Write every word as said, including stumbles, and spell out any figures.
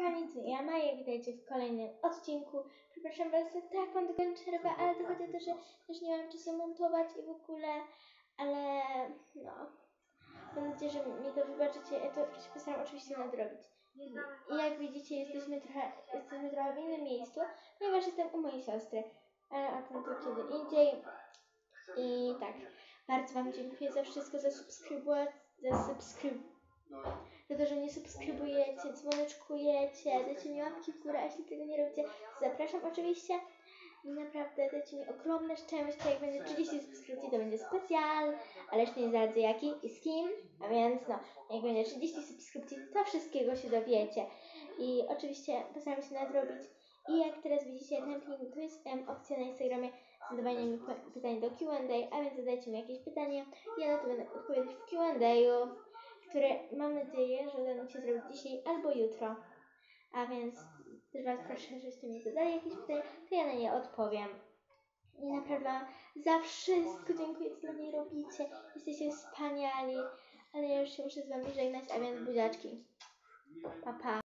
kochani, to ja Maja, witajcie w kolejnym odcinku. Przepraszam Was za taką długą przerwę, ale to chodzi o to, że też nie mam czasu montować i w ogóle, ale no, mam nadzieję, że mi to wybaczycie, ja to się postaram oczywiście nadrobić. I jak widzicie, jesteśmy trochę, jesteśmy trochę w innym miejscu, ponieważ jestem u mojej siostry, ale o tym to kiedy indziej. I tak, bardzo Wam dziękuję za wszystko, za subskrybować, za subskryb... za to, że mnie subskrybujecie, dzwoneczkujecie, dajcie mi łapki w górę, a jeśli tego nie robicie, zapraszam oczywiście. I naprawdę dajcie mi ogromne szczęście, jak będzie trzydzieści subskrypcji, to będzie specjal, ale jeszcze nie zdradzę jaki i z kim, a więc no, jak będzie trzydzieści subskrypcji, to wszystkiego się dowiecie. I oczywiście postaram się nadrobić. I jak teraz widzicie ten film, to jest um, opcja na Instagramie zadawania mi pytań do Q and A, a więc zadajcie mi jakieś pytanie, ja na to będę odpowiadać w Q and A, które mam nadzieję, że uda mi się zrobić dzisiaj albo jutro. A więc też Was proszę, żebyście mi zadali jakieś pytania, to ja na nie odpowiem. I naprawdę Wam za wszystko dziękuję, co dla mnie robicie. Jesteście wspaniali, ale ja już się muszę z Wami żegnać, a więc buziaczki. Pa, pa.